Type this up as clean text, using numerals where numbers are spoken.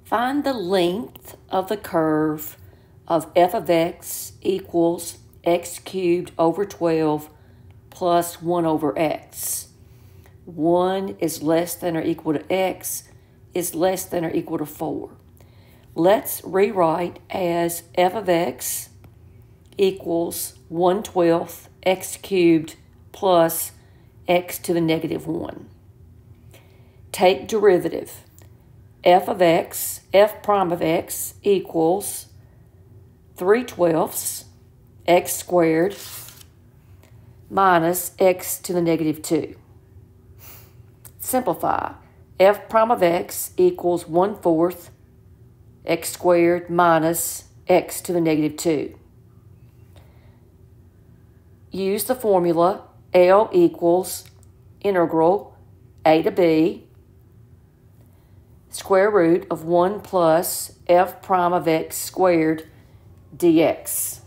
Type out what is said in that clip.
Find the length of the curve of f of x equals x cubed over 12 plus 1 over x. 1 is less than or equal to x is less than or equal to 4. Let's rewrite as f of x equals 1/12 x cubed plus x to the negative 1. Take derivative. F prime of x equals 3/12 x squared minus x to the negative 2. Simplify. F prime of x equals 1/4 x squared minus x to the negative 2. Use the formula L equals integral a to b square root of 1 plus f prime of x squared dx.